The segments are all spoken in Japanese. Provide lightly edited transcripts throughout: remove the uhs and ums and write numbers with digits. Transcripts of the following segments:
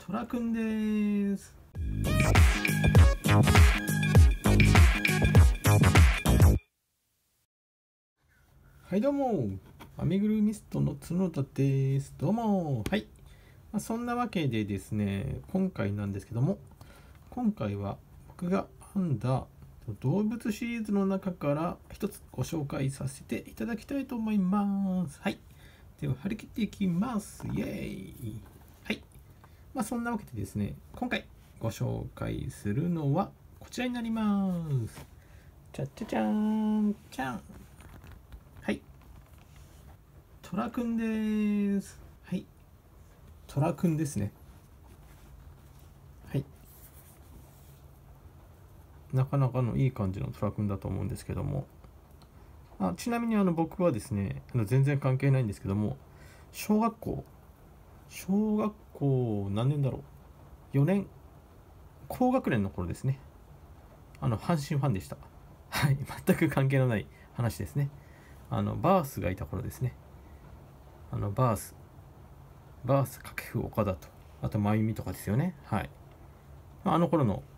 トラくんです。はいどうも、アメグルミストの角田です。どうも。はい、そんなわけでですね、今回なんですけども、今回は僕が編んだ動物シリーズの中から一つご紹介させていただきたいと思います。はい、では張り切っていきます。イエーイ。はい、そんなわけでですね、今回ご紹介するのはこちらになります。ちゃちゃちゃーんちゃん。はい、トラくんです。はい、トラくんですね。はい、なかなかのいい感じのトラくんだと思うんですけども、ちなみに僕はですね、全然関係ないんですけども、小学校何年だろう、4年高学年の頃ですね、阪神ファンでした。はい、全く関係のない話ですね。バースがいた頃ですね。バース掛布岡田と、あと真由美とかですよね。はい、あの頃の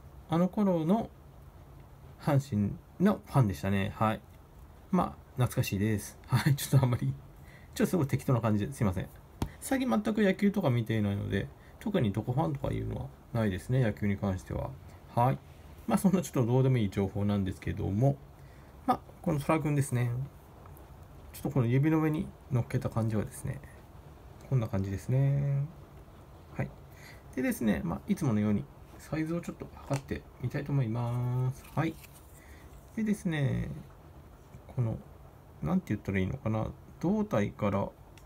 阪神のファンでしたね。はい、懐かしいです。はい、ちょっとあんまりすごい適当な感じですいません。最近全く野球とか見ていないので、特にどこファンとかいうのはないですね、野球に関しては。はい、そんなちょっとどうでもいい情報なんですけども、このトラ君ですね、ちょっとこの指の上に乗っけた感じはですね、こんな感じですね。はい、でですね、いつものようにサイズをちょっと測ってみたいと思います。はい、でですね、このなんて言ったらいいのかな、胴体から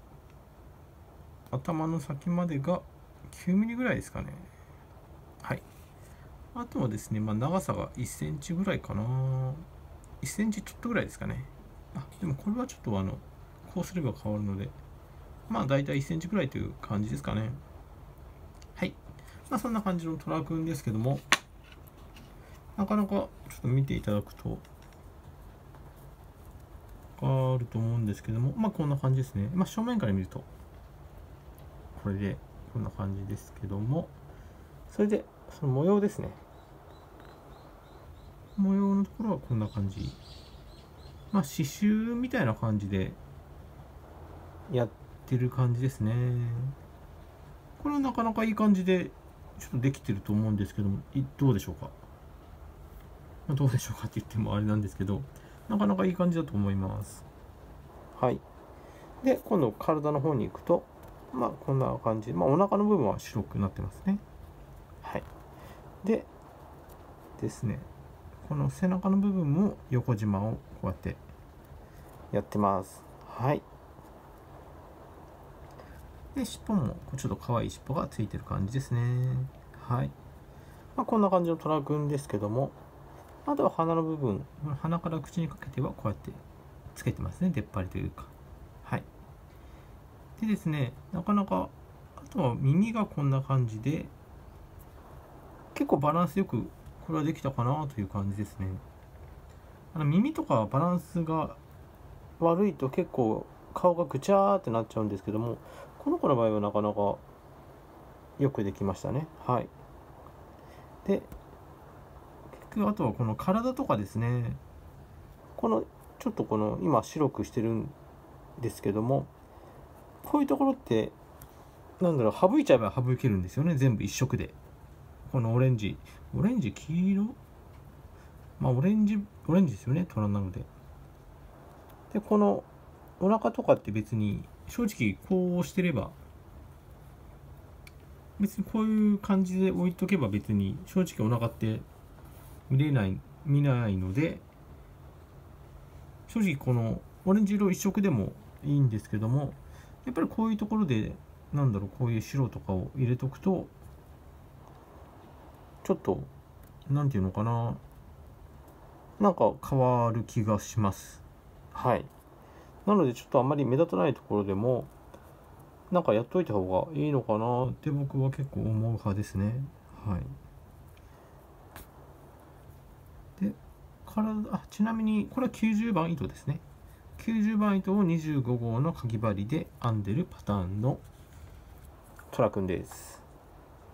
頭の先までが9ミリぐらいですかね。はい、あとはですね、長さが1センチぐらいかな、1センチちょっとぐらいですかね。でもこれはちょっとこうすれば変わるので、だいたい1センチぐらいという感じですかね。はい、そんな感じのトラ君ですけども、なかなかちょっと見ていただくと分かると思うんですけども、こんな感じですね。正面から見るとこれでこんな感じですけども、それでその模様ですね、模様のところはこんな感じ。刺繍みたいな感じでやってる感じですね。これはなかなかいい感じでちょっとできてると思うんですけども、どうでしょうか。どうでしょうかって言ってもあれなんですけど、なかなかいい感じだと思います。はい、で今度体の方に行くと、こんな感じ、お腹の部分は白くなってますね。はい、でですね、この背中の部分も横縞をこうやってやってます。はい、で尻尾もちょっと可愛い尻尾がついてる感じですね。はい、こんな感じのトラ君ですけども、あとは鼻の部分、鼻から口にかけてはこうやってつけてますね、出っ張りというか。はい、でですね、なかなかあとは耳がこんな感じで、結構バランスよくこれはできたかなという感じですね。耳とかバランスが悪いと結構顔がぐちゃーってなっちゃうんですけども、この子の場合はなかなかよくできましたね。はい、で結局あとはこの体とかですね、このちょっとこの今白くしてるんですけども、こういうところって省いちゃえば省けるんですよね、全部一色で。このオレンジ黄色、オレンジですよね、虎なので。でこのお腹とかって別に正直こうしてれば、別にこういう感じで置いとけば別に正直お腹って見ないので、正直このオレンジ色一色でもいいんですけども、やっぱりこういうところでこういう白とかを入れとくと、ちょっとなんていうのかな、変わる気がします。はい、なのでちょっとあんまり目立たないところでもやっといた方がいいのかなって僕は結構思う派ですね。はい、でちなみにこれは90番糸ですね。90番糸を25号のかぎ針で編んでるパターンのトラ君です。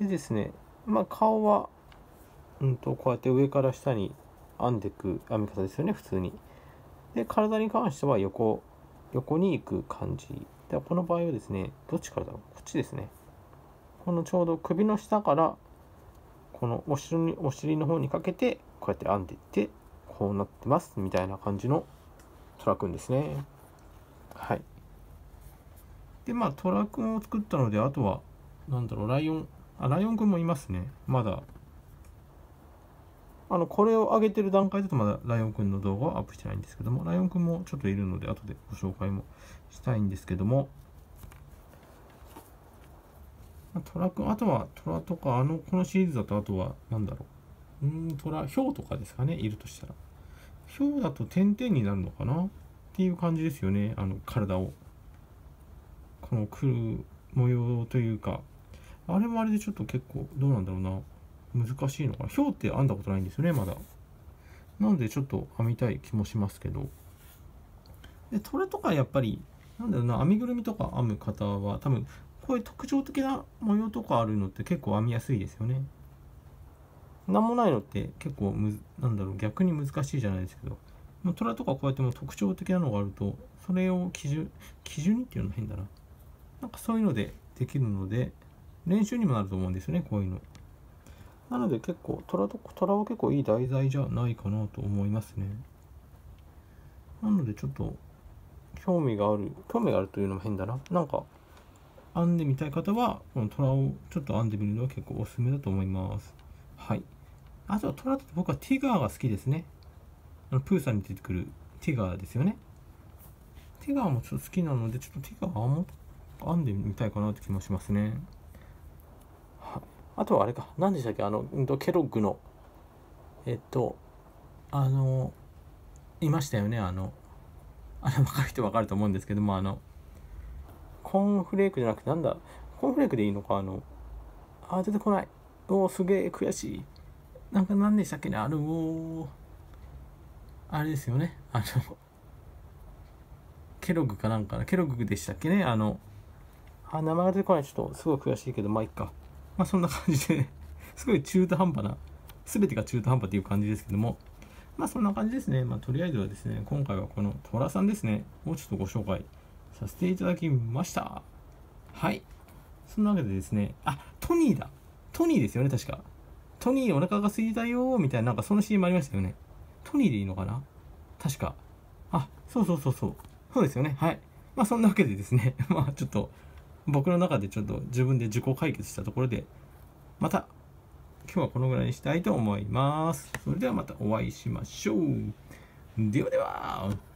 でですね、まあ顔は、こうやって上から下に編んでいく編み方ですよね、普通に。で、体に関しては横に行く感じ。で、この場合はですね、どっちからだろう、こっちですね。このちょうど首の下から、このお尻の方にかけて、こうやって編んでいって、こうなってます、みたいな感じのトラくんですね。はい。で、まあ、トラくんを作ったので、あとは、なんだろう、ライオンくんもいますね。まだ。これを上げてる段階だとまだライオンくんの動画はアップしてないんですけども、ライオンくんもちょっといるので、後でご紹介もしたいんですけども、トラくん、あとはトラとか、このシリーズだと、あとは、なんだろう、トラ、ヒョウとかですかね、いるとしたら。ヒョウだと点々になるのかなっていう感じですよね、体を。この来る模様というか、あれもあれでちょっと結構、どうなんだろうな。難しいのかな。ヒョウって編んだことないんですよね、まだ。なのでちょっと編みたい気もしますけど。で、トラとかやっぱり、なんだろうな、編みぐるみとか編む方は、多分、こういう特徴的な模様とかあるのって結構編みやすいですよね。なんもないのって結構なんだろう、逆に難しいじゃないですけど、もう虎とかこうやっても特徴的なのがあると、それを基準にっていうのは変だな。なんかそういうのでできるので、練習にもなると思うんですよね、こういうの。なので結構、虎は結構いい題材じゃないかなと思いますね。なのでちょっと、興味があるというのも変だな。なんか、編んでみたい方は、この虎をちょっと編んでみるのは結構おすすめだと思います。はい。あとは虎だと僕はティガーが好きですね。プーさんに出てくるティガーですよね。ティガーもちょっと好きなので、ちょっとティガーも編んでみたいかなって気もしますね。はい。あとはあれか、何でしたっけ、ケロッグの、いましたよね、分かる人分かると思うんですけども、コーンフレークじゃなくて、なんだ、コーンフレークでいいのか、出てこない。おー、すげえ悔しい。なんか何でしたっけね、あれですよね。ケロッグかなんかな。ケロッグでしたっけね。名前が出てこない。ちょっとすごい悔しいけど、まあいっか。まあそんな感じですごい中途半端な、全てが中途半端っていう感じですけども、まあそんな感じですね。まあとりあえずはですね、今回はこのトラさんですね、をちょっとご紹介させていただきました。はい。そんなわけでですね、トニーだ。トニーですよね、確か。トニーお腹が空いたよーみたいな、なんかその CM ありましたよね。トニーでいいのかな、確か。そうそうそうそう。そうですよね。はい。まあそんなわけでですね、まあちょっと僕の中でちょっと自分で自己解決したところで、また今日はこのぐらいにしたいと思います。それではまたお会いしましょう。ではでは。